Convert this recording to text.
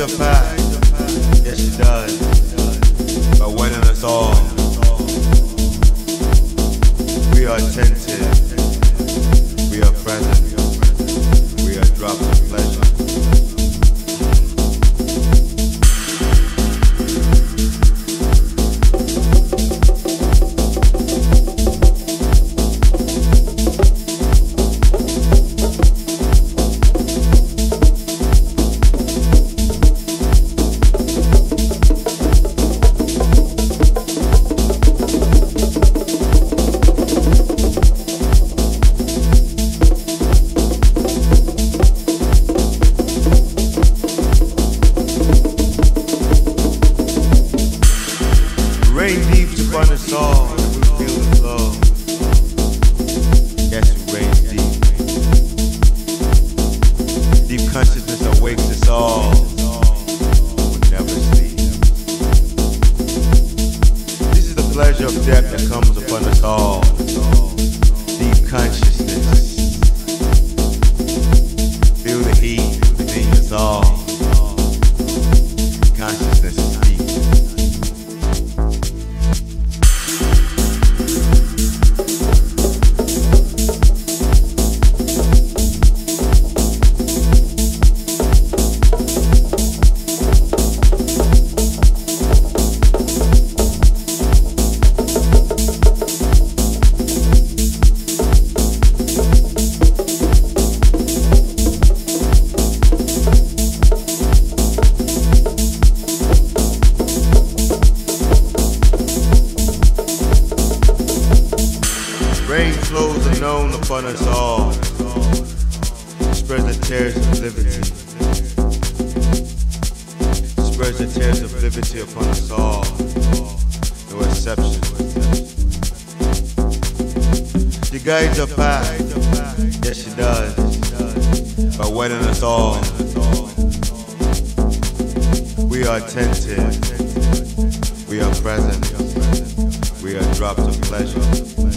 a fact, yes she does, by winning us all. We are attentive, we are present, we are drops of pleasure. Rain deeps upon us all, we feel the flow. Yes, it rains deep. Deep consciousness awakes us all. We never sleep. This is the pleasure of death that comes upon us all. Deep consciousness. Feel the heat within us all. Consciousness is deep. Rain flows unknown upon us all. Spreads the tears of liberty. Spreads the tears of liberty upon us all. No exception. She guides our path. Yes, she does. By wedding us all. We are attentive. We are present. We are drops of pleasure.